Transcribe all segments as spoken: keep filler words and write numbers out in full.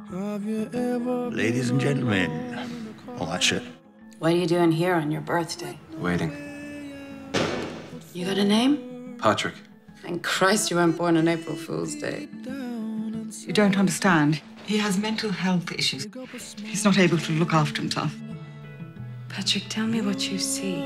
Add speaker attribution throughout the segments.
Speaker 1: Ladies and gentlemen, all that shit.
Speaker 2: What are you doing here on your birthday?
Speaker 3: Waiting.
Speaker 2: You got a name?
Speaker 3: Patrick.
Speaker 2: Thank Christ you weren't born on April Fool's Day.
Speaker 4: You don't understand. He has mental health issues. He's not able to look after himself.
Speaker 2: Patrick, tell me what you see.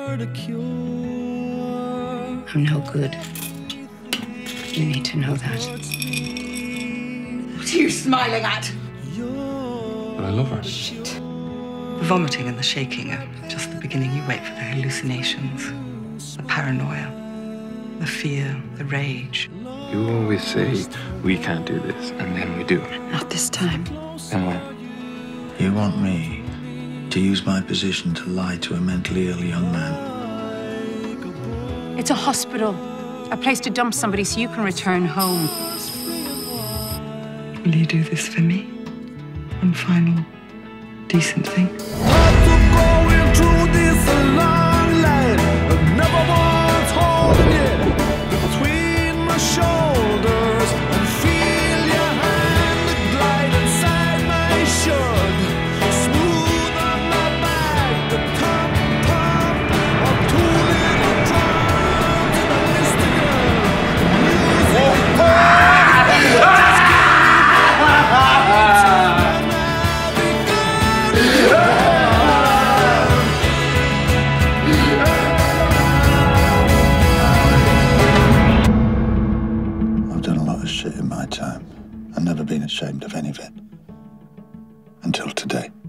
Speaker 2: I'm no good. You need to know that.
Speaker 4: What are you smiling at?
Speaker 3: But I love her.
Speaker 4: Shit. The vomiting and the shaking are just the beginning. You wait for the hallucinations, the paranoia, the fear, the rage.
Speaker 3: You always say, we can't do this, and then we do it.
Speaker 2: Not this time.
Speaker 3: And when?
Speaker 1: You want me to use my position to lie to a mentally ill young man?
Speaker 5: It's a hospital. A place to dump somebody so you can return home.
Speaker 4: Will you do this for me? One final decent thing?
Speaker 6: After going through this long line, I never once holding it between my shoulders and feel your hand glide inside my shirt. Smooth on my back, the top pump of two little drums and a mystical music.
Speaker 1: I've done a lot of shit in my time. I've never been ashamed of any of it. Until today.